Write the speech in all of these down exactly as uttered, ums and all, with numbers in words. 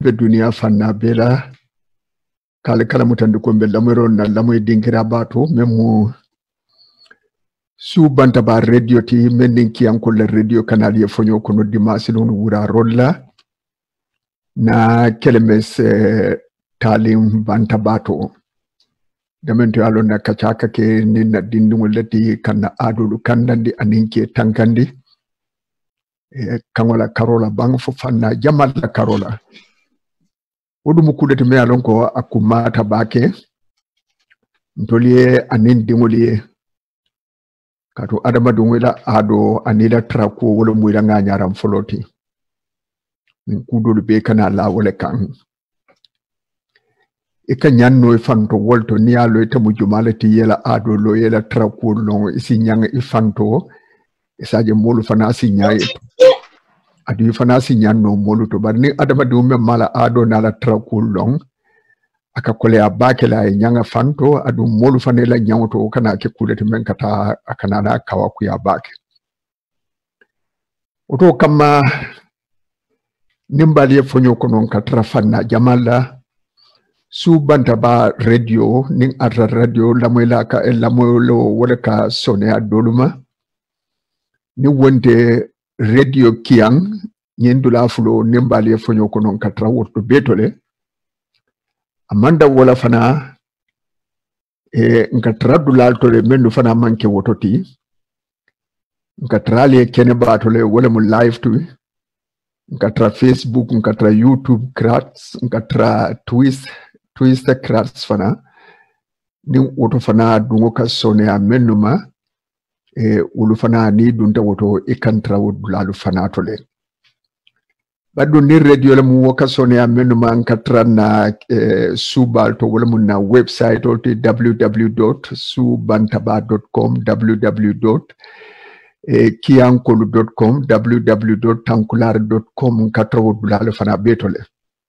be dunia fanna bela kala kala mutande ko be lamoro na lamoy dinkira bato memu su banta ba radio ti mendin kiyan ko le radio canal ye fonyo ko no dimasi non wura rolla na kelemes eh, talim banta bato damento alo na kachaka ke ni na dindu leti kana adulu kandandi aninke tankandi e kangola karola bang fo fanna jamal la karola odu mukudete me alon ko akumata bake ntoliye anin dingoliye kato adama dungwela ado anila trako wala mwila nga nyaram foloti nkudulu be kana la wala kan ika nyanno ifanto wolto ni alo ita mujumalati yela ado lo yela trako long isi nyanga ifanto isaje molu fana si nyaye adu fana si nyanno molu to barni adama dume mala ado nala trako long aka kole a bakela e nyanga fanto adu molu fanela nyangoto kana ke kulete men kata akana na kawa ku ya bake oto kama nimbali fonyo konon katra fanna jamala su banta ba radio ning atra radio lamoyla ka lamoylo wala ka sone adoluma ni wonde radio kiang nyendula fulo nimbali fonyo konon katra woto betole amanda wala fana e nkatra dulal tole menu fana manke wototi nkatra le kene batole wala mu live tu nkatra Facebook nkatra YouTube crats nkatra twist twist crats fana ni woto fana dungo ka sone a menuma e ulu fana ni dunta woto e kantra dulal fana tole badu ni radio la mu woka sone a menu man katra na eh, subal to wala mu na website o te w w w dot subantaba dot com w w w dot kiankolu dot com w w w dot tankular dot com katra wudula fana betole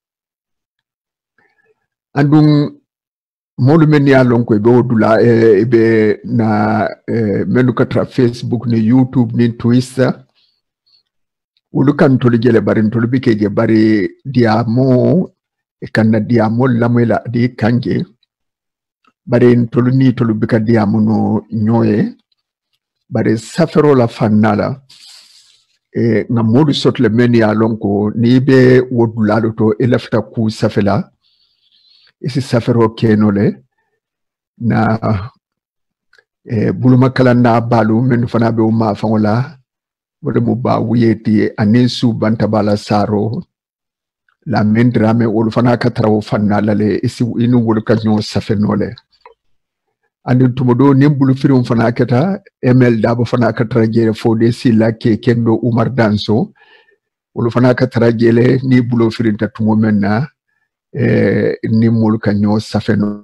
andum molu men ya lon ko be wudula e be na eh, menu katra Facebook ni YouTube ni Twitter ulukan tolu jele bari tolu bike je bari diamo e kanna diamo lamela di kanje bari tolu ni tolu bika diamo no nyoye bari safero la fanala e nga modu sotle meni ya lonko ni be wodulalo to elafta ku safela isi safero kenole na e buluma kala na balu men fana be umma fangola wala mu ba wuyeti aninsu bantabala saro la mendrame wolu fana ka trawo fanna lale isi inu wolu ka nyo safenole andi tumodo nimbulu firum fana keta ml dabo fana ka trajere fode sila ke kendo Umar Danso wolu fana ka trajele ni bulo firinta tumo menna e ni molu ka nyo safenole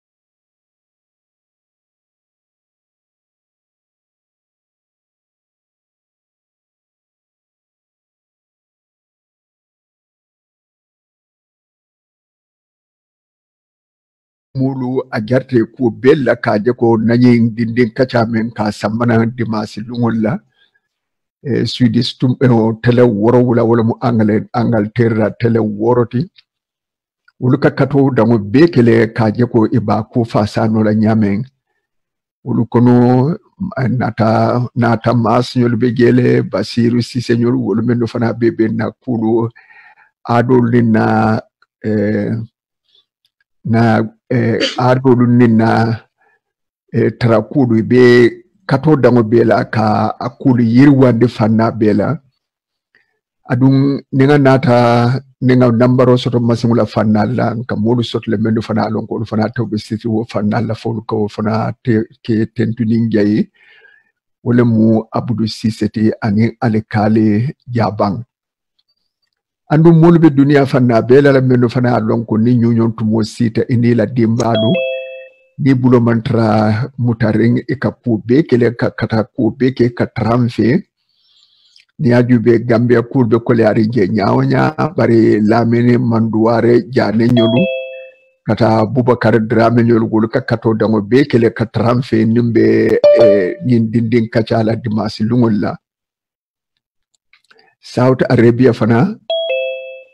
mulu agarte ko bella kaje ko nanyi dindin kacha men ka sambana dimasi lungolla e swedish tum e tele woro wala wala mu angle angal terra tele woroti wulu kakato dango bekele kaje ko iba ko fasano la nyamen wulu kono nata nata masnyol begele basiru sisenyol wulu mendo fana bebe na kulu adolina eh, na eh, ardolu nina eh, tarakudu be kato dango bela ka akulu yirwande fanna bela adun ninga nata ninga nambaro soto masimula fanna la ka modu soto le mendo fana lon ko fana tawbe siti wo fanna la fo ko fana te ke tentuni ngai wala mu abudu siseti ani alekale jabang andu molbe dunia fanna bela la meno fana lon ko ni nyunyon tumo sita ini la dimbadu ni bulo mantra mutaring e kapu be kele ka kata ku be ke katramfe ni ajube gambia kurbe ko le ari je nyaawnya bari lamene manduare jane nyolu kata Bubakar Drame nyolu gulu ka kato dango be kele katramfe nimbe e nin dindin kachala dimasi lungolla Saudi Arabia fana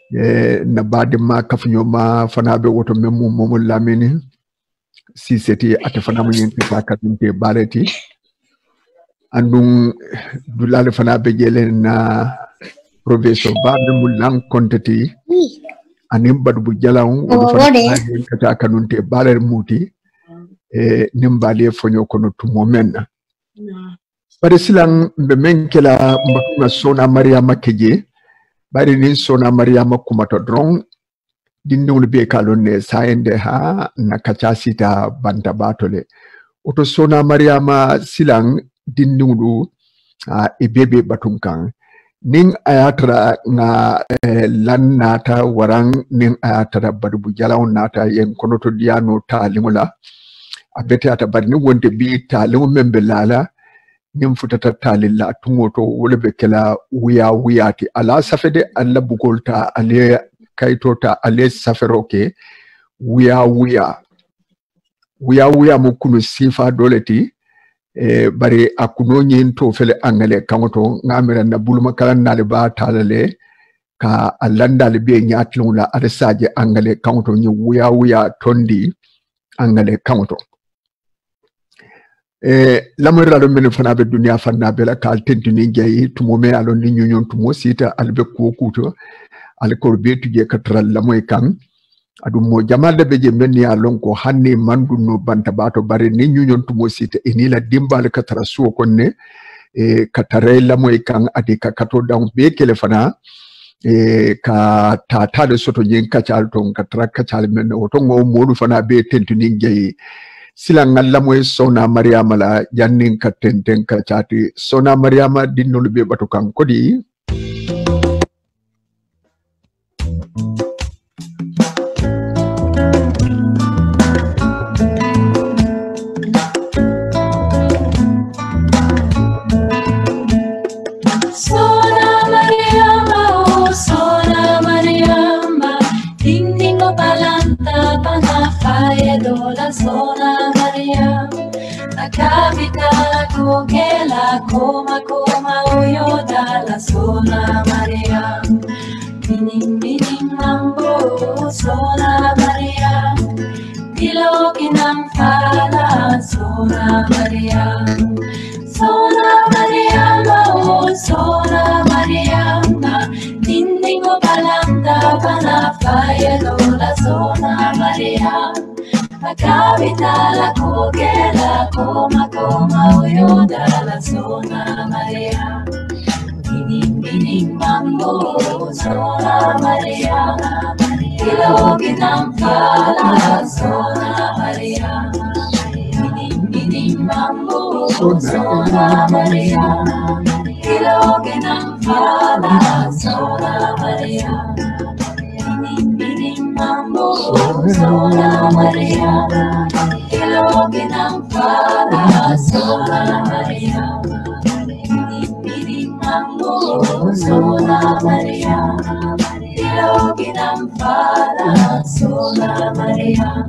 e na bade ma kafunyo ma fanabe woto memu momo lamini si seti ate fanamu nyenti sakatinte baleti andung dulale fanabe jele na professor babe mulang kontati anim badu bu jalaw wodo fanabe kata kanunte baler muti e nimbali fonyo kono tumo menna bari silang be menkela mbakuma sona mariama keje bari ni sona mariama kumato drong dindul be kalonne saende ha na kachasita banta batole oto sona mariama silang dindulu a uh, ebebe batunkan ning ayatra nga eh, lan nata warang ning ayatra badubu jalaw nata yen konoto diano ta lingula abete ata barni wonde bi ta lingu membe lala nim futata talilla tungoto wole be kala wiya wiyati ala safede alla bugolta ale kaitota ale saferoke wiya wiya wiya wiya mo kunu sifa doleti e bari akuno nyin to fele angale kangoto ngamira na buluma kala nale ba talale ka alanda le be nyatlung la aresaje angale kangoto nyi wiya wiya tondi angale kangoto e lamura do men fana be dunya fanna be la kal tentini jayi tumome alon ni nyunyon tumo sita albe ko kuto al korbe tuje katral lamoy kan adum mo jamalde be je men ya lon ko hanni mandu no banta bato bare ni nyunyon tumo sita inila dimbal katara suo konne e katare lamoy kan ade ka kato daw be kele fana e ka tata de soto nyen kacal ton katra kacal men o to ngo modu fana be tentini jayi sila ngalla moy sona mariama la jannin ka tenten ka chati sona mariama dinno be batu kan kodi Sona mariama oh sona mariama dindingo balanta bana faye dola sona capita cogela coma coma uyo dalla sola Maria minim minim mambo sola Maria dilo kinam fala sola Maria sola Maria oh sola Maria dindingo balanda bana faye dola sola Maria la capita la cogela coma coma uyo dalla sola Maria minim minim mambo sola Maria dilo kinam fala sola Maria minim minim mambo sola Maria dilo kinam fala sola Maria mambo sola Maria kilo kinang pala sola Maria mini mambo sola Maria kilo kinang pala sola Maria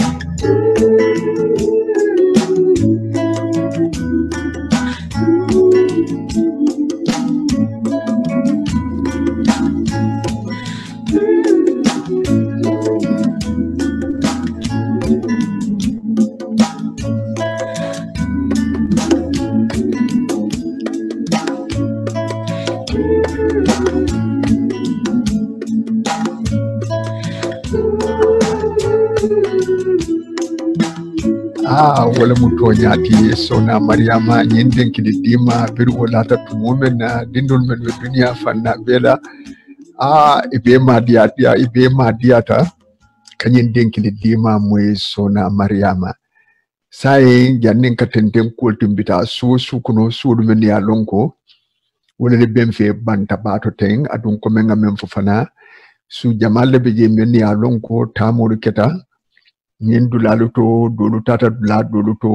ah wala muto nyati sona mariama nyinden kidi dima bir wala ta tumumen na dindul men be dunya fanna bela ah ibe ma dia dia ibe ma diata kanyen den kidi dima moy sona mariama sai jannin ka tenten ko timbita su su kuno su dum men ya lonko wala le ben fe banta bato teng adun ko men ngam fofana su jamalle be je men ya lonko tamuru keta nyen dulalu to dulu tata dula dulu to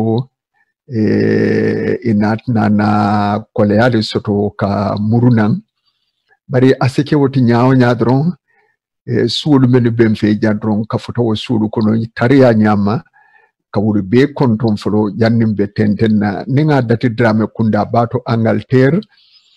e inat nana koleade soto ka murunan bari aseke woti nyaaw nyaadron e suudu men bemfe jadron ka foto suudu kono tariya nyama ka wuri be konton folo jannim be tenten na ninga dati drame kunda bato Angleterre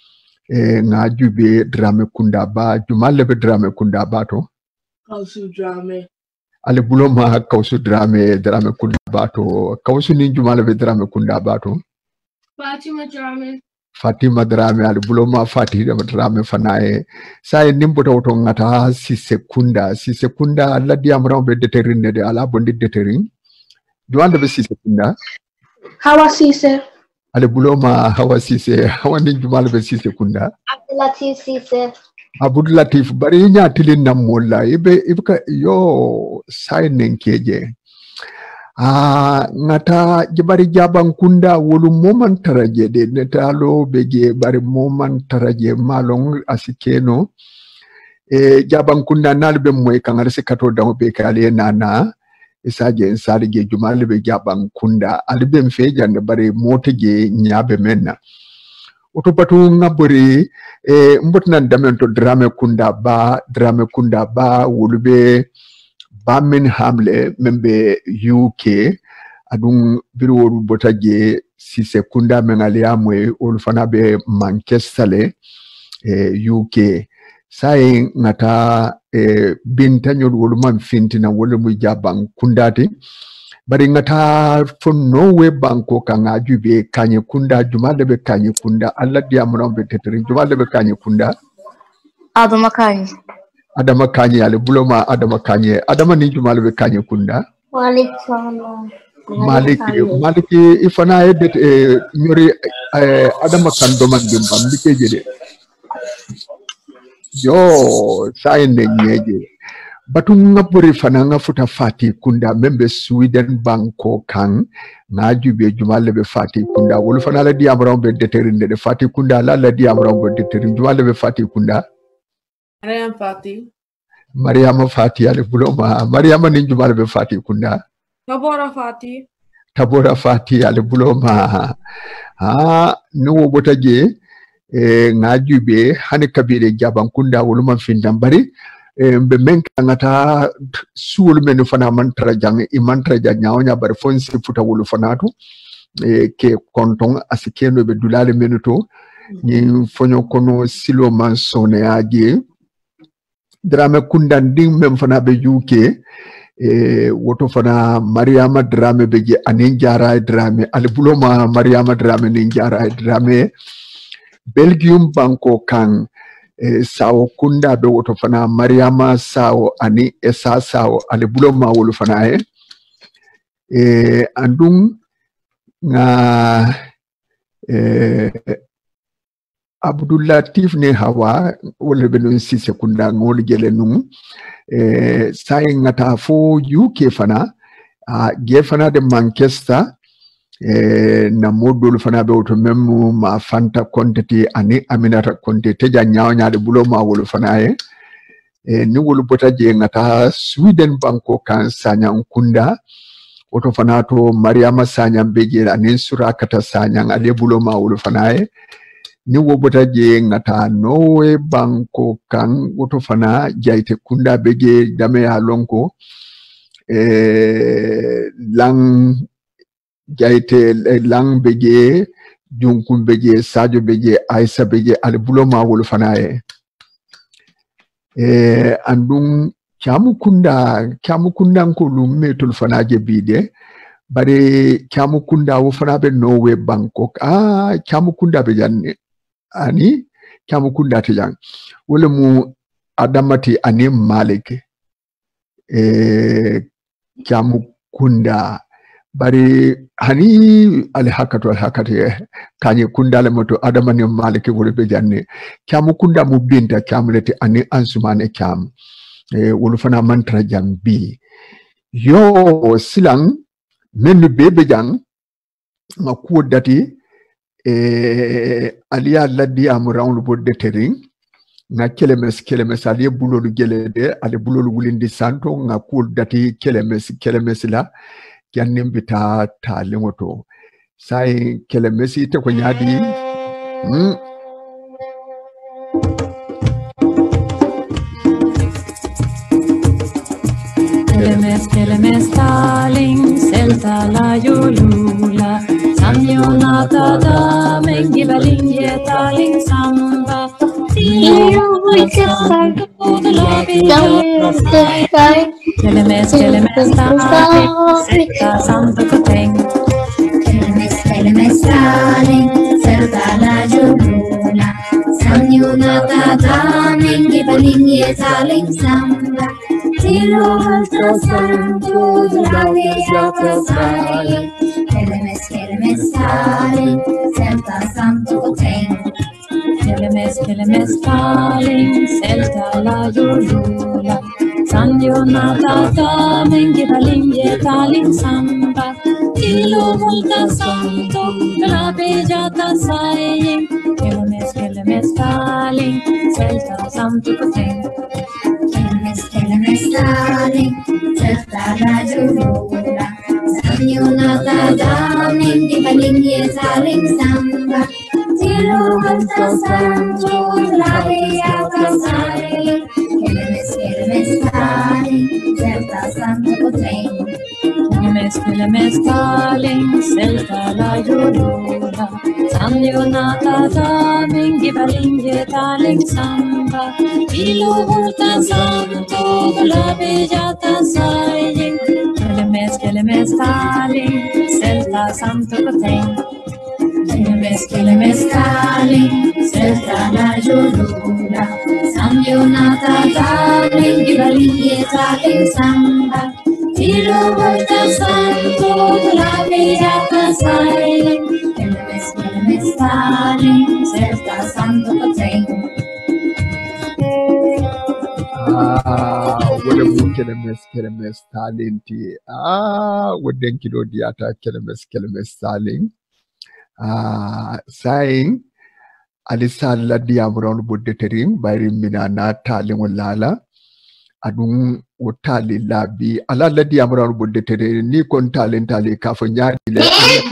e nga jube drame kunda ba jumalle be drame kunda ba to Kausu drame. ale buloma kausu drame drame kunda ba to kausu ni jumalle be drame kunda ba to Fatima drame. Fatima drame ale buloma Fatima drame fanae sai nimbo to to ngata si sekunda si sekunda alla diamra be determine de ala bondi determine jumalle be si sekunda Hawa Sise. ale buloma hawa sise hawa ni jumalle be si sekunda Abdulatif Sise. Abdul Latif bari nya tilin nam molla ibe ibka yo signing keje ah ngata jibari jaban kunda wolu moman taraje de netalo bege bari moman taraje malong asikeno e jaban kunda nalbe moy kangar se kato dawo be kale nana isaje ensarige jumale be jaban kunda albe mfeja ne bari motage nyabe menna otopatu ngabori e mbotnan damento drame kunda ba drame kunda ba wulube Birmingham le membe U K adun biroru botaje si sekunda mengali amwe olufana be Manchester le e, U K sai ngata e, bintanyol woluman fintina wolumu jaban kundati bari ngata fon Norway banko kanga jube kanye kunda jumale be kanye kunda alla diamron be tetri jumale be kanye kunda Adama Kanye. Adama Kanye ale buloma Adama Kanye Adama ni jumale be kanye kunda Malik Sala. Malik Malik ifana edet e nyori e, Adama kan doman dimba mbike jede yo sai ne nyeje batu ngapuri fana ngafuta Fati kunda membe Sweden banko kan ngajube jumale be Fati kunda wolu fana la diamron be deterinde de Fati kunda la la diamron be deterinde jumale be Fati kunda Mariam Fati. Mariama Fati ale buloma Mariama ni jumale be Fati kunda Tabora Fati. Tabora Fati ale buloma ha no botaje e ngajube hane kabire jaban kunda wolu man findambari e be menka ngata suul men fana man trajang i man trajang nyaawnya bar fonsi futa wolu fanatu e ke konton asikeno be dulale menuto ni fonyo kono silo man sone aje drame kunda ding mem fana be U K e woto fana Mariama drame be je anin jara drame al buloma Mariama drame nin jara drame Belgium banko kan e sawo kunda be woto fana Mariama sawo ani esa sawo al buloma wolu fana e e andum nga e Abdul Latif ne hawa wala benu si sekunda ngol gele num e sai ngata fo U K fana a ge fana de Manchester e na modul fana be woto memu ma Fanta Conte ani Aminata Conte teja nyaaw nyaade bulo ma wolu fana e e ni wolu bota je ngata Sweden banko kan sanyang kunda woto fana to Mariama sanyang beje ani surakata sanyang ale bulo ma wolu fana e ni wobota je ngata Norway banko kan woto fana jaite kunda beje dame ya lonko e lang jaite lang beje junkum beje Sadio beje Aisa beje al buloma wol fana e e andum kyamu kunda kyamu kunda ko lumme tul fana je bide bare kyamu kunda wo fana be Norway Bangkok ah kyamu kunda be janne ani kyamu kunda te jang wala mu Adamati ani Malik e kyamu kunda bari hani al hakatu al hakati kanye kunda le moto Adama ni Malik wala be janne kyamu kunda mu binta kyamu leti ani ansumane kyam e wala fana mantra jang bi yo silang menu bebe jang ma ku dati e aliya laddi amuran bo detering na kelemes kelemes aliya bulolu gelede ale bulolu wulindi santo nga ku dati kelemes kelemes la jannim bita ta lengoto sai kelemes ite ko nyaadi hmm. Kelemes, kelemes, darling, selta la yolula. Sanyona tata mengi balinge taling samba. Tilo volta santo la bella. Kelemes kelemes taling seta santo kuteng. Kelemes kelemes taling seta la jurula. Sanyona tata mengi balinge taling samba. Tilo volta santo la bella. Kelemes kelemes taling seta santo kuteng. Kelemes kelemes taling seta la jurula. Sanyona tata mengi balinge taling samba. Tilo volta santo la bella tasai. Kelemes kelemes taling seta santo kuteng. Kelemes kelemes taling seta la jurula. Sanyona tata mengi balinge taling samba. Tilo volta santo la bella tasai. Kelemes kelemes taling seta santo kuteng. Kelemes kelemes taling seta la jurula. Sanyona tata mengi balinge taling samba. Tilo volta santo la bella tasai. Kelemes kelemes taling seta santo kuteng. Kelemes kelemes taling seta la jurula. Sanyona tata mengi balinge taling samba. Tilo volta santo la bella tasai. Kelemes kelemes taling seta santo kuteng. Ah, wala mu kelemes kelemes talenti. Ah, waden kido diata kelemes kelemes taling. Ah, saying alisa la diamron budde tering bayri mina na taling wala adun wotali labi ala la diamron budde tering ni kon talen tali ka fo nyaadi le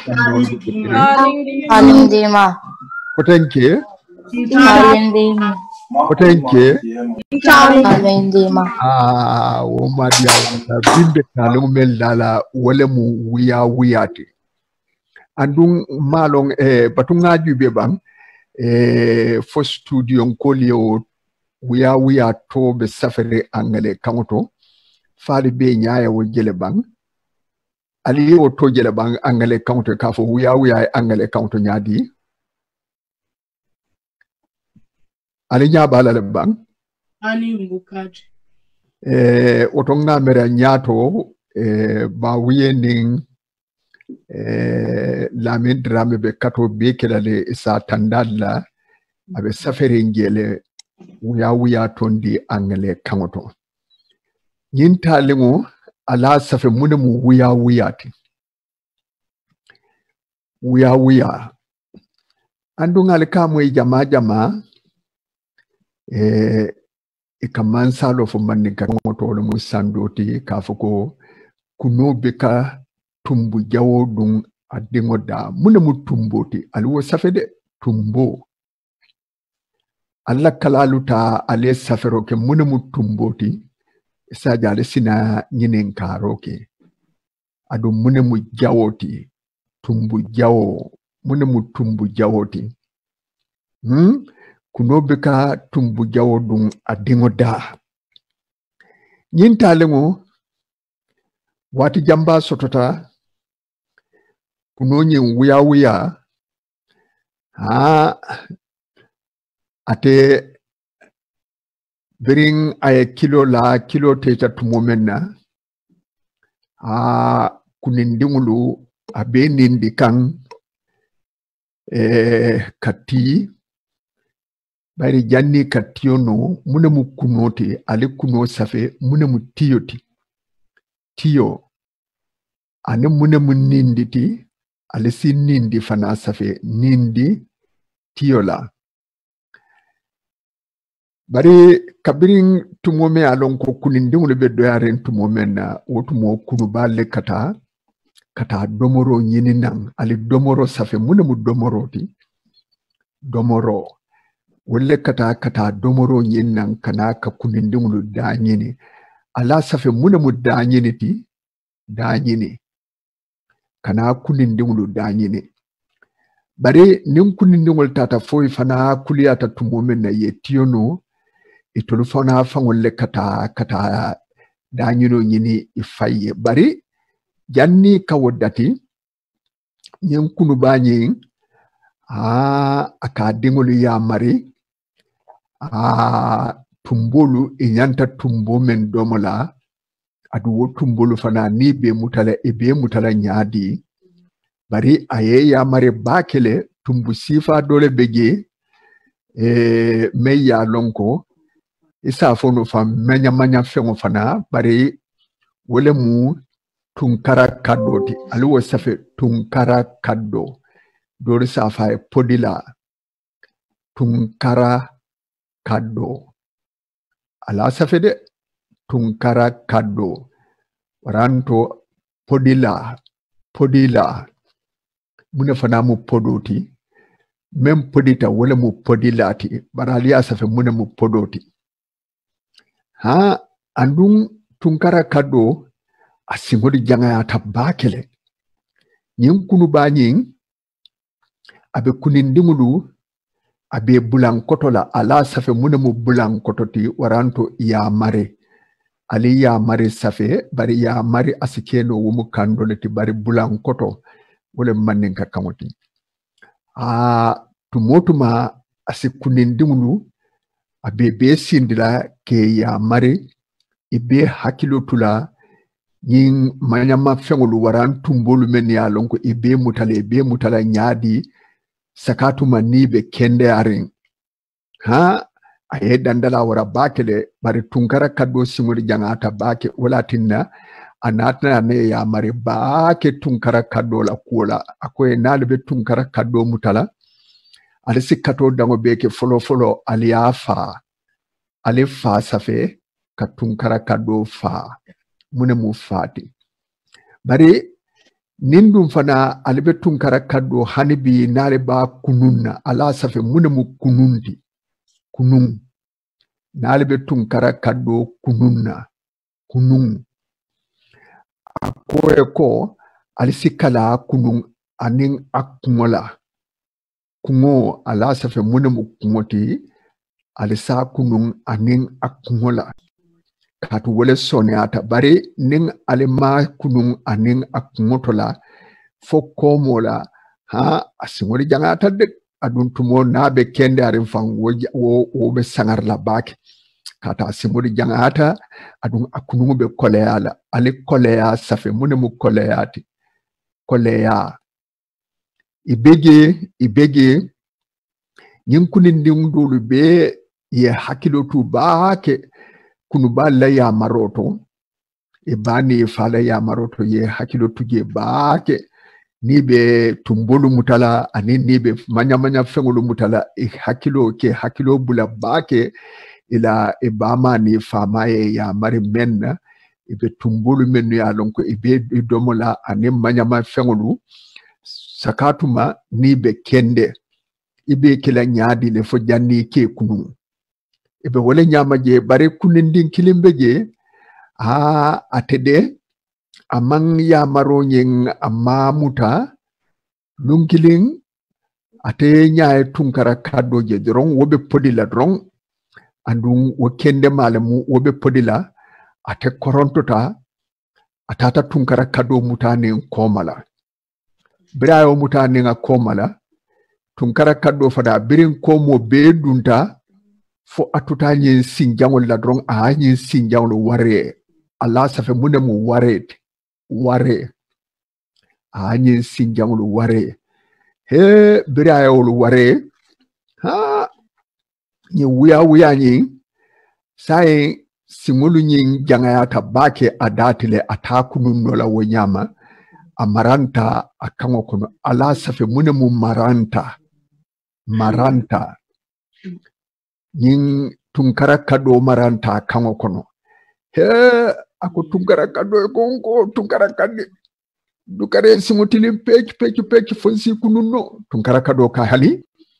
Taling dima. potenke Taling dima. potenke Taling dima. ah wo ma dia wala binde taling mel dala wala mu wiya wiyati andun malong eh batunga jube bang eh fo studio kolio wiya wiya to be safere angale kangoto fali be nyaaya wo jele bang ali wo to jele bang angale kangoto ka fo wiya wiya angale kangoto nyaadi ali nyaabala le bang ani mbukaji eh otonga mera nyato eh ba wiyening eh lamin drame be kato be kelale isa tandalla abe safere ngele wuya wuya tondi angale kangoto nyinta lengo ala safe mune mu wuya wuya ti wuya wuya andungal kamwe jama jama eh ikamansa lo fo manni kangoto lo mu sandoti kafuko kuno beka tumbu jawo dun adingo da mune mu tumboti alwo safede tumbo alla kalaluta ale safero ke mune mu tumboti isa jale sina nyinen karoke adu mune mu jawoti tumbu jawo mune mu tumbu jawoti hmm kuno beka tumbu jawo dun adingo da nyinta lengo wati jamba sotota kunonye wuya wuya ha ate bring ay kilo la kilo teta tumomenna ha kunindingulu abenindi kan eh kati bari janni kationo mune mu kunote ale kuno safe mune mu tiyoti tiyo ane mune mu ninditi ale si nindi fana safe nindi tiyola bari kabirin tumome alon ko kunindingulu be doyaren tumomen na wotumo kunu balle kata kata domoro nyini nan ale domoro safe mune mu domoro ti domoro wole kata kata domoro nyini nan kana ka kunindingulu da nyini ala safe mune mu da nyini ti da nyini kana kunindingulu da nyini bare nin kunindingol tata foyi fana kuliyata tumo men na ye tiyono itolu fana fangol le kata kata dañino ñini ifaye bari janni kawodati ñen kunu bañi a aka dingolu ya mari a tumbolu inyanta tumbo men domola adu wo tumbolu fana ni be mutala e be mutala nyaadi bari aye ya mari bakele tumbu sifa dole beje e meya lonko isa fono fam menya manya fengo fana bari wole mu tunkara kadoti aluwo safe tunkara kaddo dori safa podila tunkara kaddo ala safe de tunkara kaddo waranto podila podila mune fana mu podoti mem podita wala mu podilati baraliya safe mune mu podoti ha andun tunkara kaddo asingodi janga ta bakele nyin kunu banyin abe kunindingulu abe bulan kotola ala safe mune mu bulan kototi waranto ya mare ali ya mare safe bari ya mare asikeno wumu kandoleti bari bulan koto wole mannen ka kamoti a tumotuma asikunindingulu abe be sindila ke ya mare ibe hakilo tula yin manyama fengolu waran tumbolu men ya lonko ibe mutale ibe mutala nyaadi sakatuma nibe kende arin ha aye dandala wara bakele bari tunkara kaddo simuri jangata bake wala tinna anatna ne ya mari bake tunkara kaddo la kula akoy nalbe tunkara kaddo mutala ali sikato dango beke folo folo ali afa ali fa safe ka tunkara kaddo fa mune mu fati bari nindum fana alibe tunkara kaddo hanibi nare ba kununna ala safe mune mu kunundi kunun nalibe tunkara kaddo kununna kunun akoye ko alisikala kunun anin akumola kungo ala safe mune mu kungoti alisa kunun anin akumola katu wole soneata bari ning alima kunun anin akumotola fo komola ha asingori jangata de adun tumo nabe kende arin fan wo wo be sangar la bak kata asimori jangata adun akunu be koleala ali koleya safe mune mu koleyati koleya ibege ibege nyin kunin ndulu be ye hakilo tu baake kunu ba la ya maroto e bani fala ya maroto ye hakilo tuje baake ni be tumbolu mutala ani ni be manya manya fengulu mutala e hakilo ke hakilo bula baake ila e bama ni fama ye ya mari menna e be tumbolu mennu ya lonko e be domola ani manya ma fengulu sakatuma ni be kende ibe kila nyaadi le fo janni ke kunu ibe wole nyama je bare kunindin kilimbe je a atede amang ya maro nyen amamuta lunkiling ate nyaay tunkara kaddo je dron wobe podila dron andun wo kende malamu wobe podila ate korontota atata tunkara kaddo mutane komala brayo mutane nga komala tunkara kaddo fada birin komo be dunta fo atuta nyin sinjangol la dron a nyin sinjangol ware ala safe mune mu ware ware a nyin sinjangol ware he birayol ware ha nyi wuya wuya nyi sai singulu nyin jangaya tabake adatile atakunu nola wonyama amaranta akango kono ala safe mune mu maranta maranta yin tunkara kado maranta kango kono he ako tunkara kado konko tunkara kade dukare simutili pech pech pech fonsi kununno tunkara kado ka hali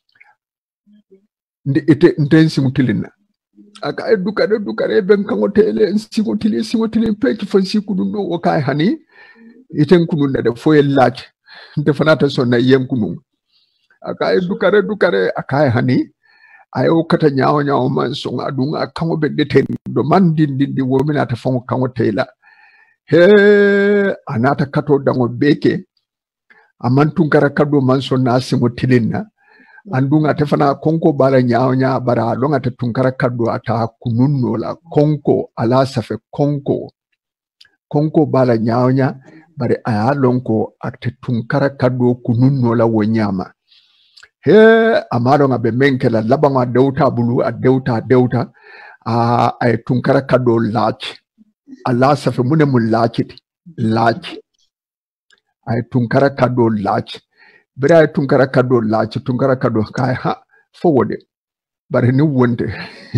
ndi ite nten simutilina aka dukare dukare ben kango tele simutili simutili pech fonsi kununno o ka hani iten kununna de foye lach nte fanata sonna yen kunun akai dukare dukare akai hani ayo kata nyaaw nyaaw man so adunga kango be deten do man din din di womina ta fongo kango tela he anata kato dango beke amantu gara kado man so na simo tilinna andunga tefana konko bala nyaaw nya bara longa te tunkara kado ata kununno la konko ala safe konko konko bala nyaaw nya bare aya lonko akte tunkara kado kununno la wonyama he amaro ngabe menkela labanga deuta bulu a deuta deuta a ay tunkara kado lach ala safe mune mu lachit lach ay tunkara kado lach bira ay tunkara kado lach tunkara kado kay ha forward bare ni wonde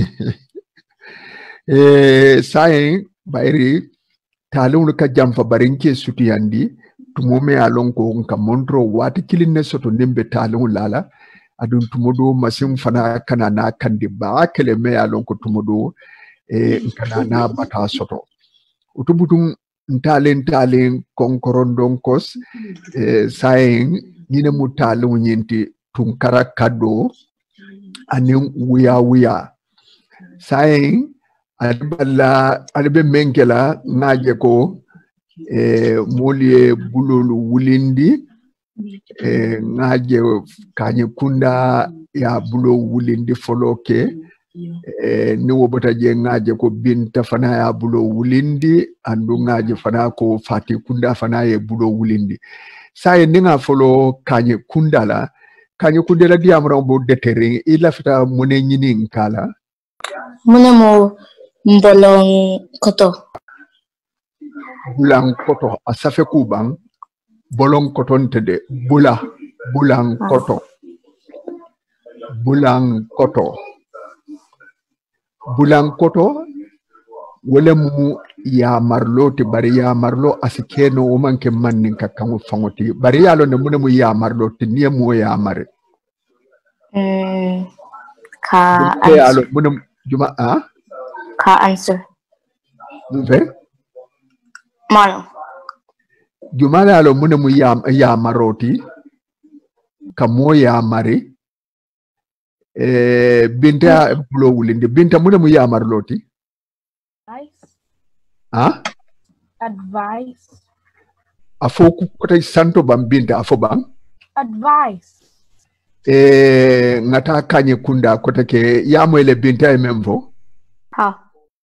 eh sai bayri talun ka jamfa barinke sutiyandi tumome alonko nka montro wati kilinne soto ndembe talun lala adun tumodo masim fana kana na kandi ba kele me alonko tumodo e kana na bata soto utubutun ntalen talen konkorondon kos e sayen nyine mutalun nyinti tunkara kado anin wuya wuya sayen albala albe menkela ngaje ko e molie bulolu wulindi e ngaje kanye kunda ya bulo wulindi foloke e ni wobota je ngaje ko binta fana ya bulo wulindi andu ngaje fana ko fati kunda fana ya bulo wulindi saye ninga folo kanye kunda la kanye kunda la diamra bo deterring ila fita mune nyini nkala mune mo mbolong koto bulang koto asafe kubang bolong koton tede bula bulang ah. koto bulang koto bulang koto wala mu ya marlo te bari ya marlo asikeno o manke mannin kakkango fangoti bari yalo ne mu ne mu ya marlo te ni mu ya mare mm ka yalo mu ne juma ah ka answer Mve? Mano. Jumala alo mune mu ya, ya maroti. Kamo ya mari. E, binta bulo wulindi. Binta mune mu ya marloti. Advice. Ha? Advice. Afo kukota santo bang binta afo bang? Advice. E, ngata kanye kunda kota ke ya mwele binta ememvo? Ha.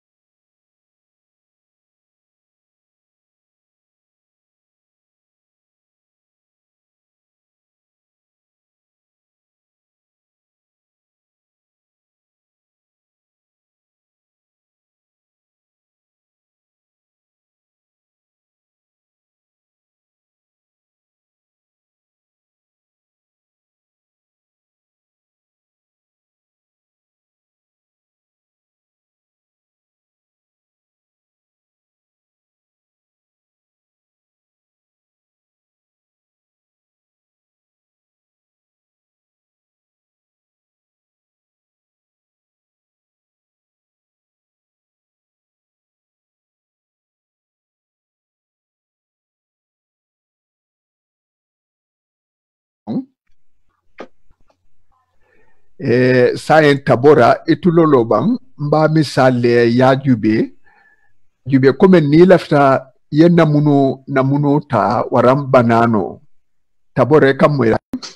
Eh, sayen tabora itulolo bang mba misale ya jube jube kome ni lafta ye namunu namunu ta waram banano tabora kamwera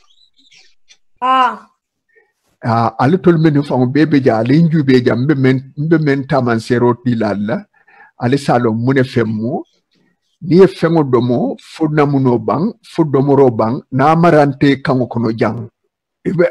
Ah. ah ali tolmeni fang bebe ja ali jube ja mbe men mbe men taman sero dilalla ali salo mune femmo ni e fengo domo fu namuno bang fu domoro bang na marante kango kono jang ibe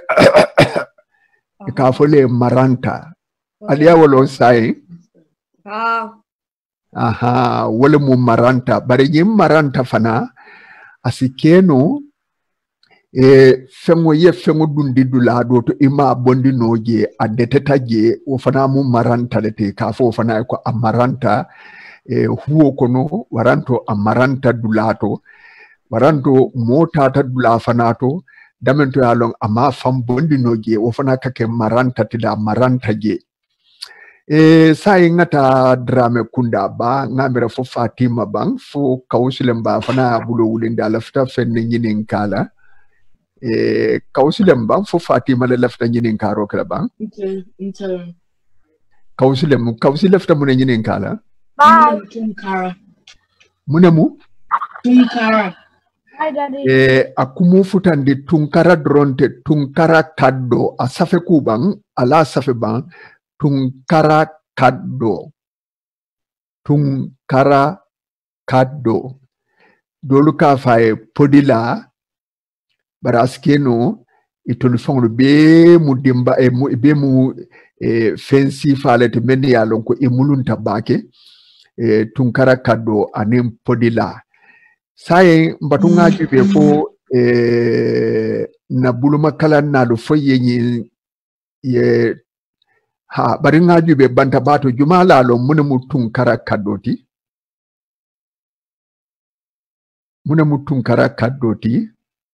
Kafole maranta. Alia wolo sai. Ah. Aha, wole mu maranta. Bari nyim maranta fana asikeno e fengo ye fengo dundi dulado to ima bondi noje adeteta je o fana mu maranta lete kafo fana ko amaranta e huo kono waranto amaranta dulato waranto mota ta dula fanato damento ya long ama fam bondi noje o fana kake maranta tila maranta je e sai ngata drame kunda ba ngamira fo Fatima bang fo kawsulem ba fana bulo wulinda lafta fenne nyinin kala eh kausilem bang fo Fatima le lafta nyinin karo kala bang Inter, inter. kausilem kausi lafta mun nyinin kala Bye. Tunkara. munemu Tunkara. Bye, Daddy. eh akumu futandi tunkara dronte tunkara kaddo asafe kubang ala safe bang tunkara kaddo tunkara kaddo dolu ka faye podila baraskeno itolu fonglo be mu dimba e mu be mu e fensi falete men ya lon ko e mulunta bake e tunkara kaddo anem podila saye mbatungaji be ko e na buluma kala na do foyenyi ye ha bari ngaju be banta bato jumala lo munemu tunkara kaddoti munemu tunkara kaddoti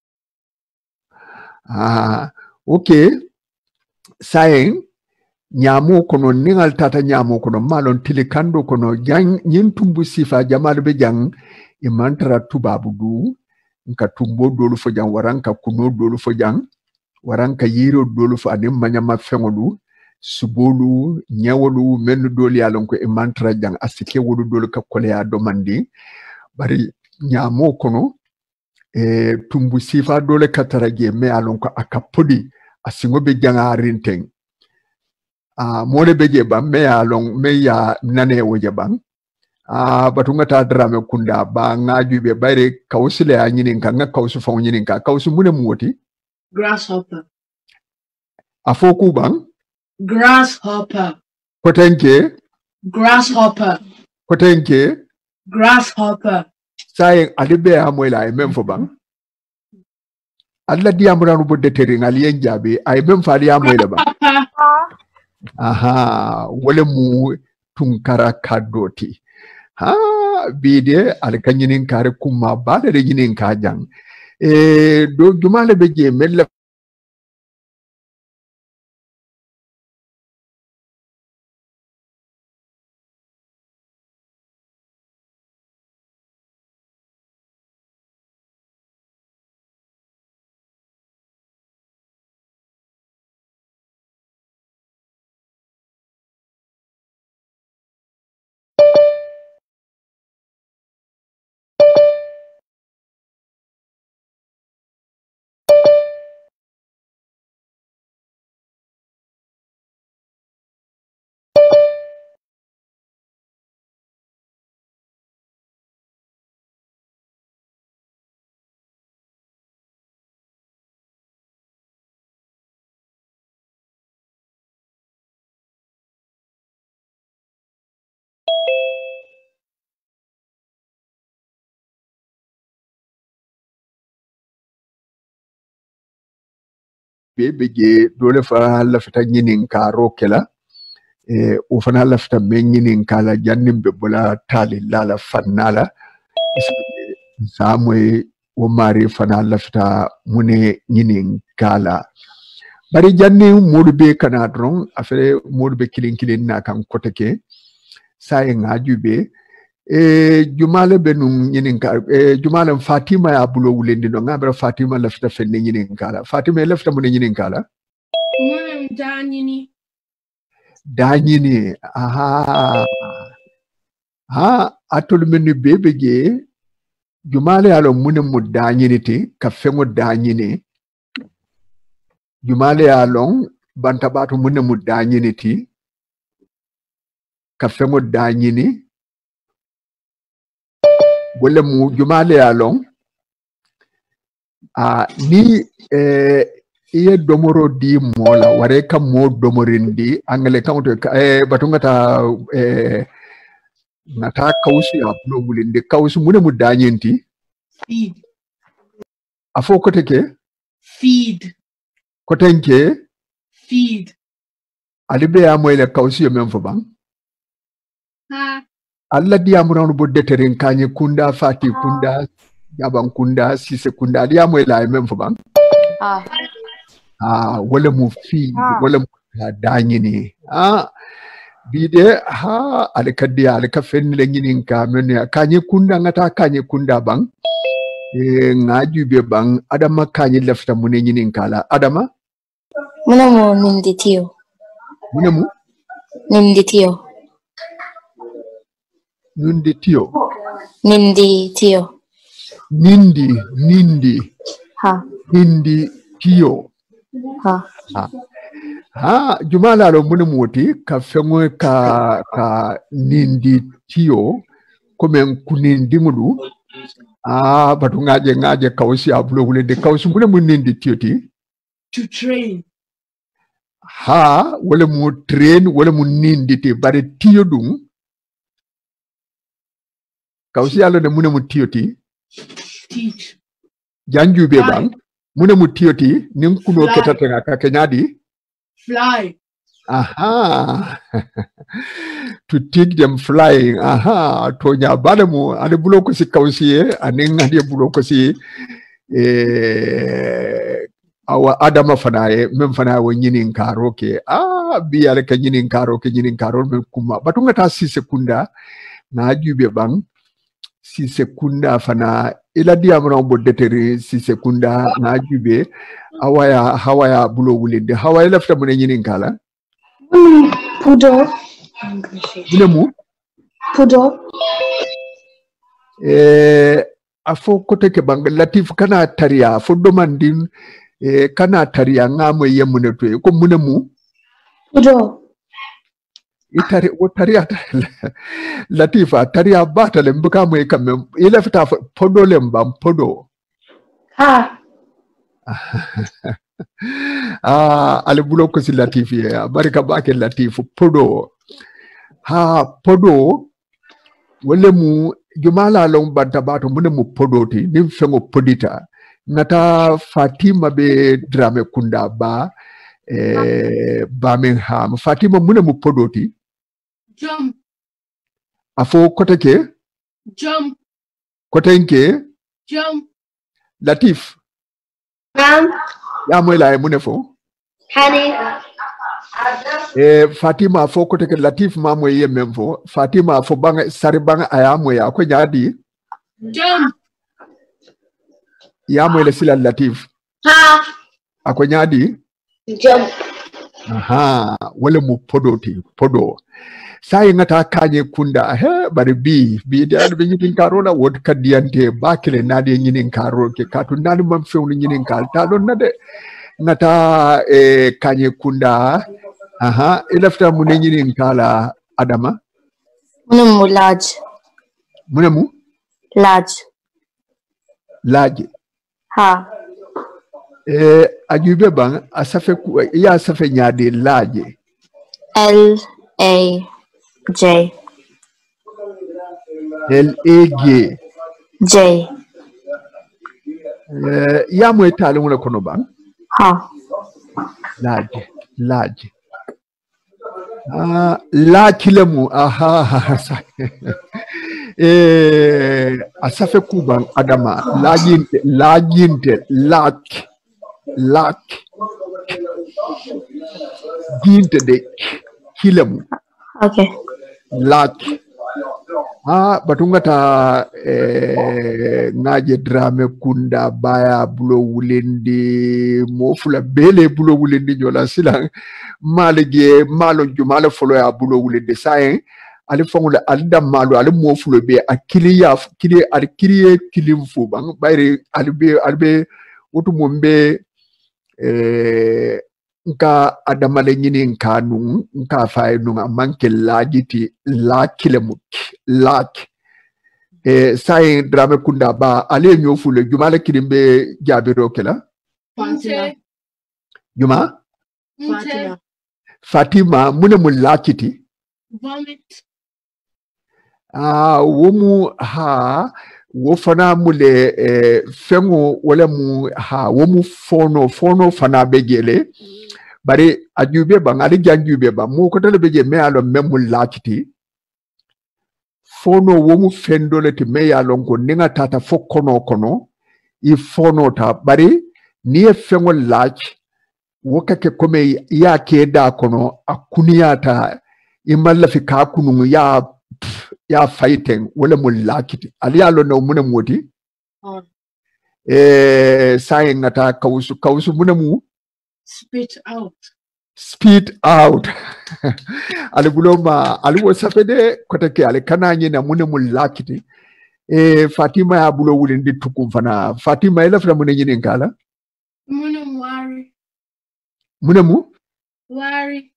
ah okay sayen nyamo kono ningal tata nyamo kono malon tilikando kono jang nyintumbu sifa jamal be jang e mantra tubabu du nka tumbo dolu fo jang waranka kuno dolu fo jang waranka yiro dolu fo anim manyama fengolu subolu nyawolu men doli yalon ko e mantra jang asike wolu dolu ka kolya domandi bari nyamo kono e tumbu sifa dole katarage me alon ko akapodi asingo be janga rinteng a mole beje bam me alon me ya nane woje bam a batunga ta drame kunda ba ngaju be bare kawsile a nyinin kan nga kawsu fon nyinin ka kawsu mune muoti Grasshopper. afoku bang Grasshopper. potenke Grasshopper. potenke Grasshopper. sayen alibe amoyla ay mem fo bang alla diamranu bodde tering aliyen jabe ay mem fa diamoyla bang aha wala mu tunkara kadoti ha bide alkanyinin kare kuma bada de nyinin kajang e do jumale be je mel beje dole fa lafta nyinin karo kela e o fana lafta men nyinin kala jannim be bula tali lala fannala samwe o mari fana lafta mune nyinin kala bari janni modu be kana dron afere modu be kilin kilin na kan koteke sai ngaju be e jumale be nun nyinin ka e jumale Fatima ya bulo wulendi no ngabra Fatima lafta fenne nyinin kala Fatima lafta mune nyinin kala Mum, Danyini. danyini aha ha atul menu bebeje jumale alo mune mu danyini ti ka fengo danyini jumale alo bantabatu mune mu danyini ti ka fengo danyini wala mu jumale alo a ni eh iye domoro di mola ware kam mo domorindi angale kaunto eh batunga ta eh nata kawsu ya bulo mulinde kawsu mune mu danyenti Feed. afo kote ke Feed. kotenke Feed. alibe ya moyle kawsu yo men fo bang Ha. alla di amuranu bodde teren kanye kunda fati kunda yaban kunda sise kunda di amoyla men fo bang Ah. ah wala mu fi Ah. wala mu danyini ah bide ha alkadi alka fenle nginin ka men ya kanye kunda ngata kanye kunda bang e ngaju be bang adama kanyi lefta mune nyinin kala adama Munemu ninditio. munemu Ninditio. nundi tio Ninditio. nindi nindi Ha. nindi tio Ha. ha ha jumala lo munemu woti ka fengo ka ka nindi tio comme kunindi mudu ah batu ngaje ngaje kawsi abulo wule de kawsi munemu nindi tio ti To train. ha wala mu train wala mu nindi ti bare tio dum kawsi yalla de munemu tio ti Teach. janju be Fly. bang munemu tio ti nin kuno Fly. ketata ka kenyadi Fly. aha to take them flying aha to nya badamu ade buloko si kawsiye anin ade buloko si eh awa adama fanaye mem fana wo nyinin karo ke ah bi yale ka nyinin karo ke nyinin karo men kuma batunga ta si sekunda na jube bang si sekunda fana ila diamra bo detere si sekunda na jube awaya hawaya bulo wulinde hawaya lafta mun nyinin kala Pudo. bulemu Pudo. eh afo kote ke bang latif kana tariya fo domandin eh kana tariya ngamo yemune to ko munemu Pudo. itari o tariya latifa tariya batale mbuka mo kambe ile fita podo lembam podo Ha. ah ale bulo ko si latifi ya barika bake latifu podo ha podo wole mu jumala long banta bato mune mu podo ti nim fengo podita ngata Fatima be drame kunda ba eh Birmingham Fatima mune mu podo ti Jump. afo kote ke Jump. kote nke Jump. latif Ma'am. ya moy la mune fo Honey. eh Fatima fo kote ke latif ma moy yemem fo Fatima fo banga sari banga aya moy ko nyaadi Jump. ya moy le sila latif Ha. ako nyaadi Jump. aha wala mu podo ti podo sai ngata kanye kunda he bari bi bi da be nyin karona wod kadiyante bakile nade nyin karo ke katu nani mam fewni nyin kal ta don nade ngata e kanye kunda aha ilafta mu nyin kala adama Munemu large. munemu Large. laje Ha. e ajube bang asafe ku ya asafe nyaade laje L A J. L A G J. eh ya mo etale wala kono bang Ha. laje laje ah la kilemu aha eh asafe kuban adama lajinte lajinte lak lak dinte de kilemu Okay. lak ah batungata eh ngaje drame kunda baya bulo wulindi mofula bele bulo wulindi jola silang malege malo jumala folo ya bulo wulindi sayen ali fongula ali damalo ali mofulo be akili ya kili ali kiliye kilim fu bang bayri ali be ali be wutu mombe eh nka adamale nyini nka nun nka fay nun manke lajiti la kilemuk lak eh sai drame kunda ba ale nyofule jumala kilimbe jabiro kela Fatima. juma Fatima. Fatima mune mu lakiti Vomit. ah womu ha wo fana mule eh, fengo wala mu ha womu fono fono fana begele bari ajube ba ngali janjube ba mu ko tele beje me alo memu lakiti fono womu fendole ti me alo ko ninga tata fo kono kono i fono ta bari ni e fengo lach wokake kome ya keda kono akuniyata imalla fi ka kunu ya pff, ya fighting wala mu lakiti ali alo no mune moti On. eh sai ngata kausu kausu munamu Spit out. spit out ale buloma ale wo safede kotake ale kananye na munamu lakiti eh Fatima ya bulo wulindi tukum fana Fatima ela fana munenyi ngala Munam wari. munamu Wari.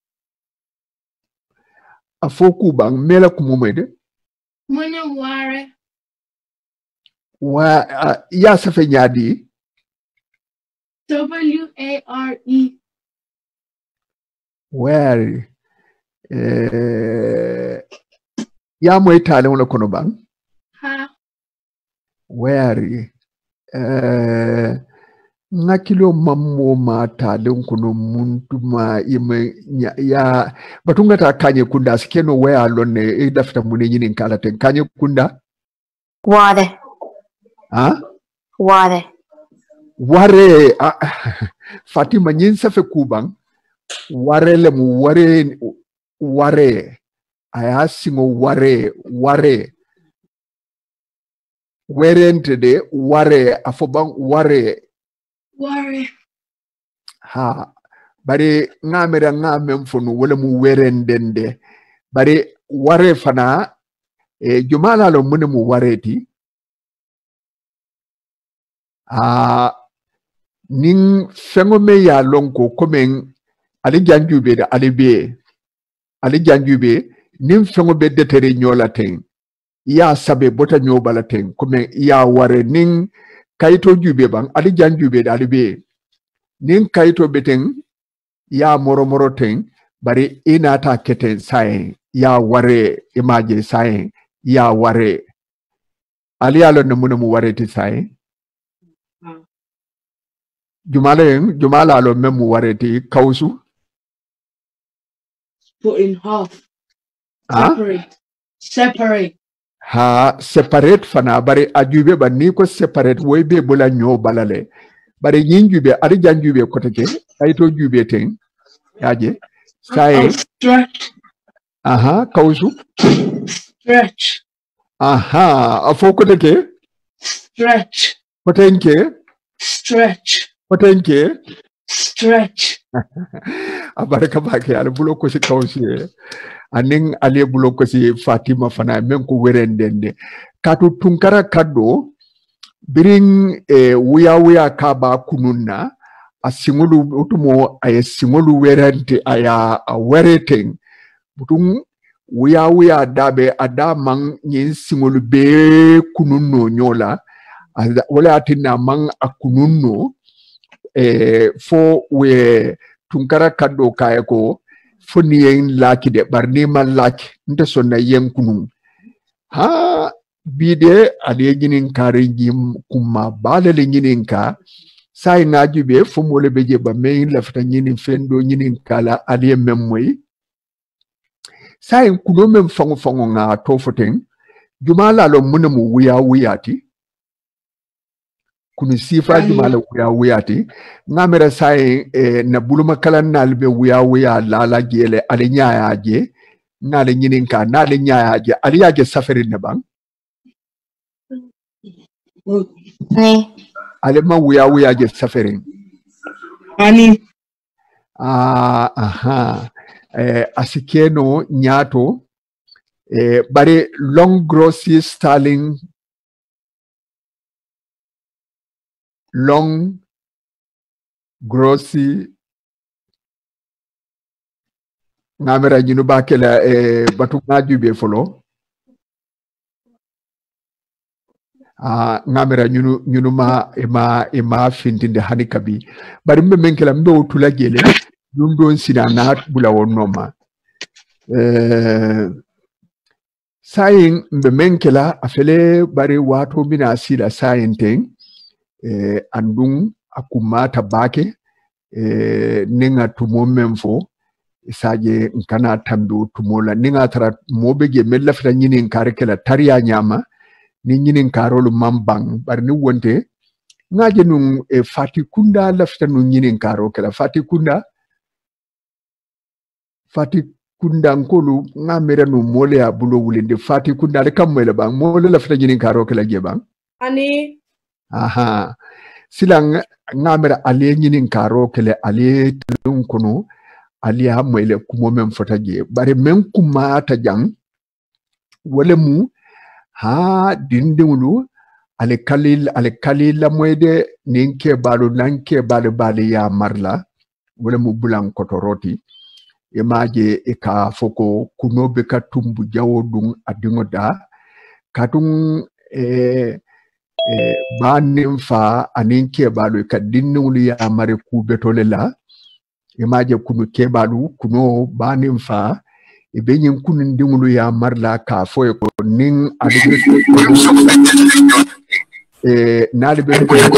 afoku bang mela kumumede Munam wari. wa uh, ya safe nyadi W A R E. where eh ya mo itale wona kono bang Ha. where eh ngakilo mammo mata den kono muntuma yime ya batunga ta kanye kunda skeno where lonne e dafta mune nyinin kala ten kanye kunda Ware. ha Ware. ware ah, Fatima nyin safe kubang ware le mu ware ware aya singo ware ware werente de ware afobang ware Wari. ha bari ngamera ngamem fonu wala mu werendende bari ware fana e jumala lo mun mu wareti a nin fengo me ya lonko komen ali janjube da ali be ali janjube nin fengo be detere nyola ten ya sabe bota nyobala ten komen ya ware nin kayito jube bang ali janjube da ali be nin kayito beten ya moro moro ten bari ina ta keten sai ya ware imaje sai ya ware ali alo namuna mu ware ti sai jumala yen jumala alo memu ware ti kausu Put in half. ha Separate. Separate. ha separate fana bari ajube ba ni ko separate woy be bula nyo balale bari nyin jube ali janjube ko take kayito jube ten yaje sai Oh, stretch. aha kausu Stretch. aha afoko take Stretch. potenke Stretch. potenke Stretch. abaraka bake al bulo ko si kausi anin ale bulo ko si Fatima fana men ko werendende katu tunkara kaddo biring e wuya wuya ka ba kununna a singolu utumo ay singolu werante aya a wereten butum wuya wuya dabe adaman nyin singolu be kununno nyola wala atina man akununno e fo we tunkara kaddo kayeko foni yen laki de barni man laki nte sonna yen kunun ha bide ade ginin kare jim kuma balale ginin ka sai najube fo mole beje ba me lafta ginin fendo ginin kala ade memmoy sai kuno mem fango fango nga to foten jumala lo munamu wuya wuyati kuni sifa jumala wuya wuyati ngamera sai e, na buluma kala nalbe wuya wuya lala gele ale nyaaya je nale nyinin ka nale nyaaya je ale yaje safari ne bang Ni. ale ma wuya wuya je safari Honey. ah aha eh, asikeno nyato eh, bare long grossi starling long grossi ngamera jinu bakela e batu ngajube folo a ngamera nyunu nyunu ma ema ema fintinde hanikabi bari mbe menkela mbe utula gele dundo sina na bula wonnoma eh sayin mbe menkela afele bari wato mina sila sayin ten eh andung akumata bake eh ninga tumo memfo isaje nkana tamdo tumola ninga tara mobege mella fita nyinin kare kala tariya nyama ni nyinin karolu mambang bar ni wonte ngaje nun e fati kunda lafita nun nyinin karo kala fati kunda fati kunda nkolu ngamera no mole ya bulo wulinde fati kunda le kamwele bang mole lafita nyinin karo kala ge bang Honey. aha silang ngamera ale nyinin karo kele ale tulun kono ali ha moyle kumo men fotaje bare men kuma ta jang wala mu ha dindingulu ale kalil ale kalila moyde ninke balu nanke balu bali ya marla wala mu bulan kotoroti imaje e ka foko kuno be ka tumbu jawo dum adingo da katung e e banim fa aninke balu ka dinnulu ya mare ku betole la imaje kunu kebalu kuno banim fa e benyin kunun dingulu ya marla ka foye ko nin adibe e nalibe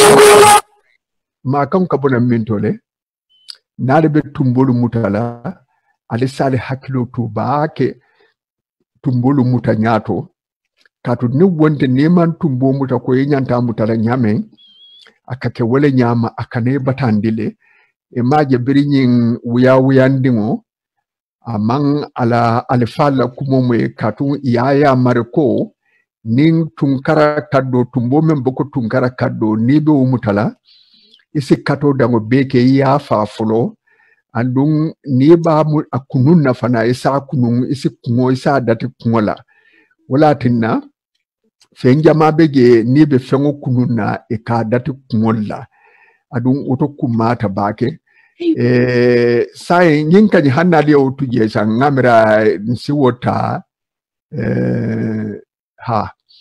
ma kan ka bona mintole nalibe tumbolu mutala ali sale hakilo to baake tumbolu muta nyato katu ni wonde neman tumbo muta ko yanyanta mutala nyame akake wala nyama akane batandile e maje birinyin wuya wuyandingo amang ala alifala kumomwe katu yaya mareko ning tunkara kaddo tumbo men boko tunkara kaddo nibe umutala isi kato dango beke ya fa fulo andung niba mu akunun na fana isa kunun isi kungo isa dati kungola wala tinna fenja mabege nibe fengo kunun na ika dati kungola adung uto kumata bake eh sai nyinka ni hanna leo tuje sa ngamira nsiwota eh ha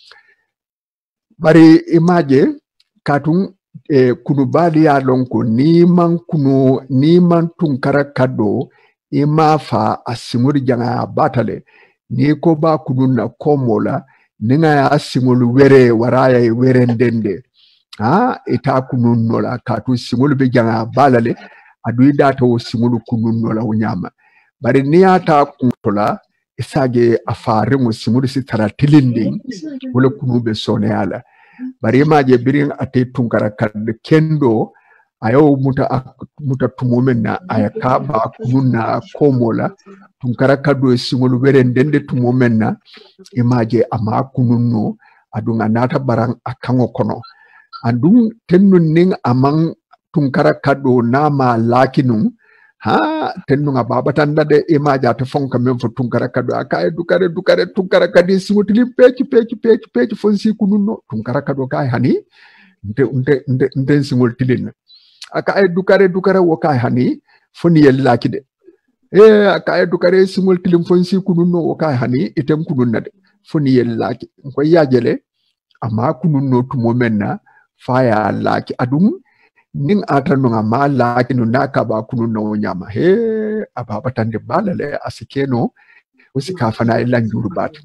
bari imaje katun eh, kunu bali ya lonko ni man kunu ni man tunkara kado ima fa asimuri janga batale ni ko ba kunu na komola ninga ya asimulu were waraya were ndende ha ita kunu nola katu simulu be janga balale adu data wo simulu kunu nola unyama bari ni ata kuntola isage afare mo simulu sitara tilindi wala kunu be sone ala bari maje birin ate tunkara kad kendo ayo muta muta tumomena ayaka ba kununa komola tunkara kado simulu were ndende tumomena imaje ama kununno adunga nata barang akango kono andung tennu ning amang tunkara kado nama lakinu ha tennu nga babatan dade imaja te fonka men fo tunkara kado akaye dukare dukare tunkara kadi simutili peci peci peci peci fonsi kununno tunkara kado kay hani nte nte nte nte simultilin akaye dukare dukare wo kay hani foni yellaki de e akaye dukare simultilin fonsi kununno wo kay hani item kununna de foni yellaki ko yajele ama kununno tumo menna faya laki adum ning atano nga ma laki no naka ba kununno nyama he ababa tande balale asikeno usika fana ilanjuru bat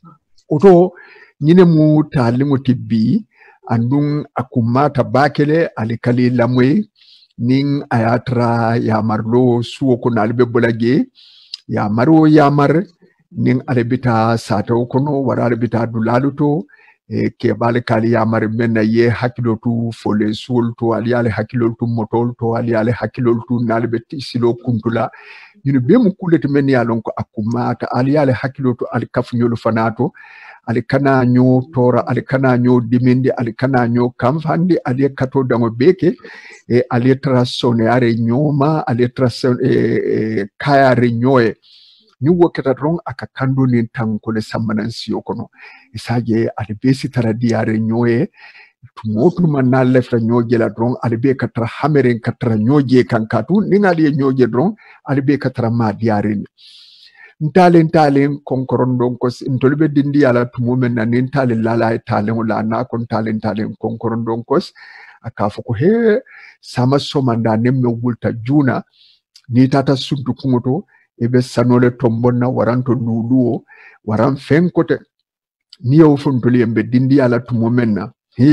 oto nyine mu talingo tibbi andung akumata bakele alikali lamwe ning ayatra ya marlo suwo ko nalbe bolage ya maro ya mar ning alebita sato kono wara alebita dulaluto e ke bale kali ya mar menna ye hakilo tu fole sul to ali ale hakilo tu motol to ali ale hakilo tu nalbe tisilo kuntula yunu be mu kulete men ya lon ko akumata ali ale hakilo tu ali kafnyolo fanato ali kana nyo tora ali kana nyo dimindi ali kana nyo kamfandi ali kato dango beke e ali trasone are nyoma ali trasone e, e kaya re nyoe ni woketa ron aka kando ni tanko le sambanansi yokono isaje ali besi taradiare nyoe tumotu manna lefra nyoje la dron ali be katra hameren katra nyoje kankatu ninga ali nyoje dron ali be katra ma diare ntale ntale konkorondo ko ntolbe dindi ala tumomen na ntale lala tale wala na kon tale ntale konkorondo ko akafu ko he sama somanda nemme wulta juna ni tata suntu kumoto ebe sanole tombonna waranto luluo waran fenkote niyo funtuli embe dindi ala tumomenna hi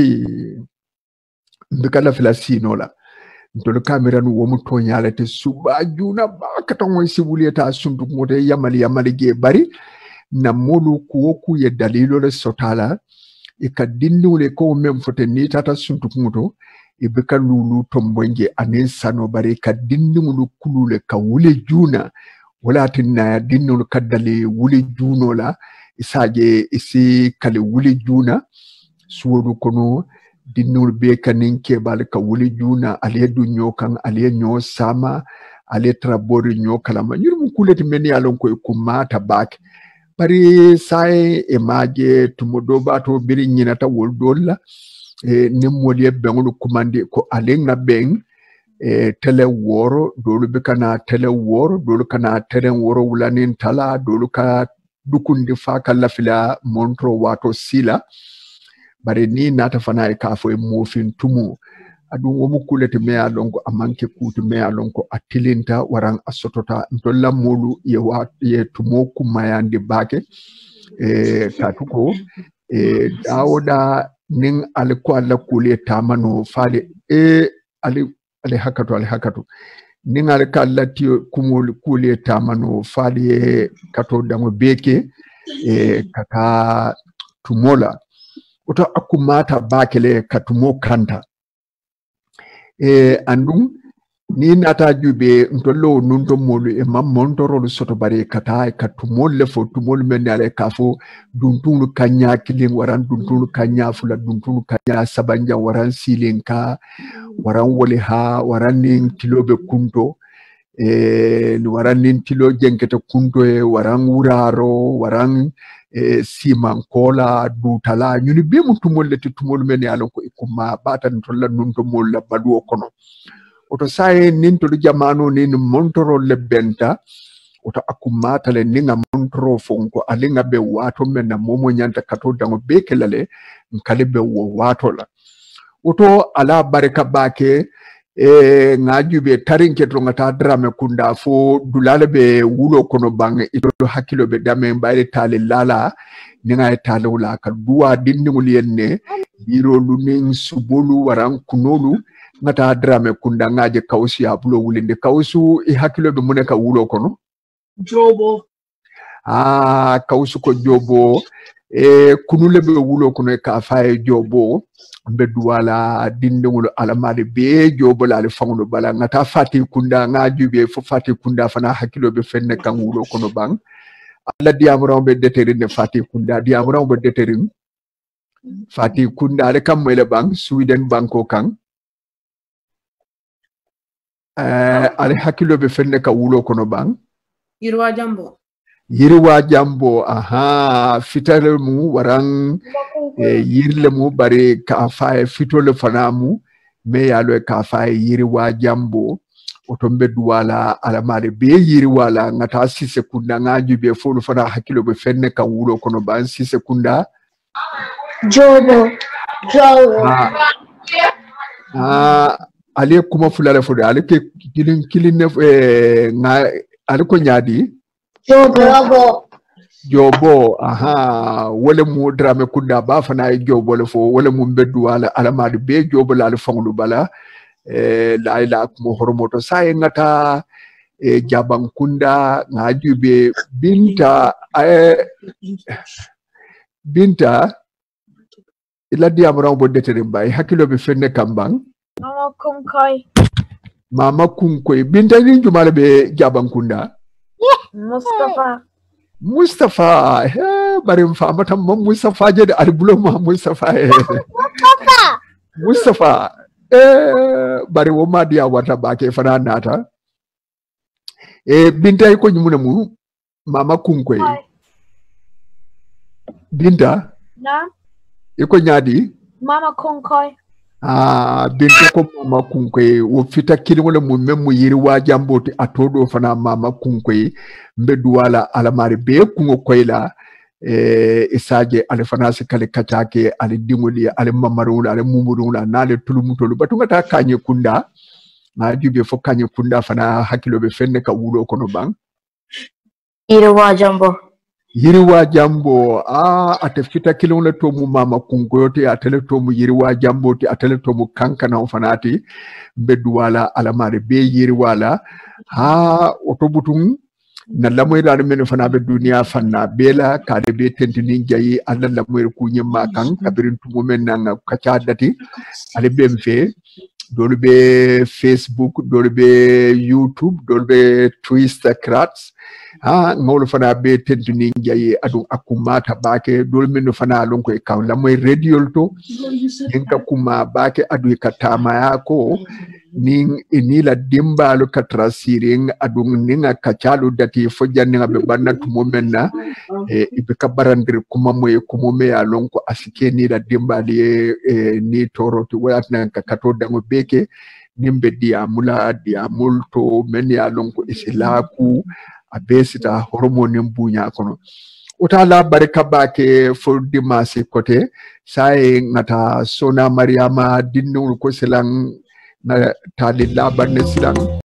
mbikala filasino la ntolo kamera nu womu tonyala te suba juna bakata mo sibuleta suntu mote yamali yamali ge bari na molu kuoku ye dalilo le sotala e ka dindule ko mem fote ni tata suntu moto e beka lulu tombonje anen sano bari ka dindulu kulule ka wule juna wala tinna dinnul kaddali wuli juno la isaje isi kali wuli juna suwodu kono dinul be kanin kebal ka wuli juna ale du nyokan ale nyo sama ale trabori nyo kalama nyurum kuleti meni alon ko kumata bak bari sai e maje tumodo bato biri nyinata wol dolla e nemmolie bengulu kumandi ko alenga beng e tele woro dolu be kana tele woro dolu kana teren woro wulanin tala dolu ka dukundi fa kala fila montro wato sila bare ni nata fana e kafo e mofin tumu adun womu kulete me alongo amanke kutu me alongo atilinta warang asotota ntolla molu ye wa ye tumo kumayande bake e katuko e dawoda ning alko alla kule tamano fale e ali ali hakato ali hakato ning alka lati kumul kule tamano fale kato dango beke e kaka tumola oto akumata bakele katumo kanta e andum ni nata jube ntollo nunto molu e mammontoro soto bare kata e katumol le fo tumol men ale kafo duntunu kanya kilin waran duntunu kanya fula duntunu kanya sabanja waran silinka waran wole ha waran nin kilobe kunto e waran nin kilo jenkete kunto e waran wuraro waran e siman kola dutala nyuni be mutumol le tumol men ale ko ikuma batan tolla nunto mol la badu kono oto saye nin to jamano nin montoro le benta oto akumata le ninga montoro fonko alinga be wato mena momo nyanta kato dango bekelale nkale be wo wato la oto ala baraka bake e ngajube tarinke to ngata drame kunda fo dulale be wulo kono bang ito hakilo be dame mbaire tale lala ninga tale wala ka duwa dindingul yenne biro lunin subolu waran kunolu ngata drame kunda ngaje kausi ya bulo wulinde kausu i hakilo be muneka wulo kono Jobo. ah kausu ko jobo e kunule be wulo kono ka faye jobo be duwala dindingul alamade be jobo la le fangulo bala ngata fati kunda ngaju be fo fati kunda fana hakilo be fenne kan wulo kono bang alla diamro be deterine fati kunda diamro be deterine fati kunda le kam mele bang Sweden banko kan Uh, ale hakilo be fenne ka wulo kono bang Yirwa Jambo yirwa jambo aha fitale mu warang eh, yirle mu bare ka fae fitole fanamu me yalo ka fae yirwa jambo otombe duwala ala mare be yirwala ngata six sekunda ngaju be fulu fana hakilo be fenne ka wulo kono bang six sekunda Jobo. Jobo. ah, ah ale kuma fulale fode ale ke kilin kilin ne eh, nga ale ko nyaadi Jobo. jobo aha wala mu drame kunda ba fana jobo le fo wala mu beddu wala alamadi be jobo la fanglu bala eh la ila ko hormoto say ngata e jabang kunda ngajube binta eh, binta ila diamra bo detere bay hakilo be fenne kambang Mama Kumkoi. mama kunkoy binta ni jumala be jabang kunda Mustafa. Mustafa eh barim fama tam Mustafa je al bulo ma Mustafa eh Mustafa eh bari wo ma dia wata bake fana nata eh binta ko nyumuna mu mama kunkoy binta Na? iko nyadi Mama Kumkoi. ah binta ko mama kunkoy wo fita kilingole mu memmu yiri wa jamboti atodo fana mama kunkoy mbedu wala alamari be kungo koyla eh isaje ale fana se kale kachake ale dingoli ale mamarula ale mumurula nale tulumutolu batunga ta kanye kunda na jube fo kanye kunda fana hakilo be fenne ka wulo kono bang Yirwa Jambo. yiriwa jambo ah atefita kilonle to mu mama kungoyote atele to mu yiriwa jambo ti atele to mu kankana fanati beddu wala alamare be yiriwala ha otobutum na lamoy dal men fana be duniya fanna bela kade be tentini jayi alla lamoy ku nyemma kan kabirin tumu men nan kacha dati ale bem fe dole be Facebook, dole be YouTube, dole be Twitter crats. Ha ngolo fana be tentuni njaye adu akumata bake dole meno fana lonko e kaw la moy radio to yenka kuma bake adu katama yako ning inila dimbalu katrasiring adu ninga kachalu dati fojanninga be banna tumomenna e ibe kabarandir kuma moy kumome ya lonko asike ni la dimbali e ni toro to watna kakato dango beke nimbe dia mula dia multo men ya lonko isilaku abesita hormone mbunya kono utala barika bake for dimasi kote sai ngata sona mariama dinnu ko selang na talila banne silang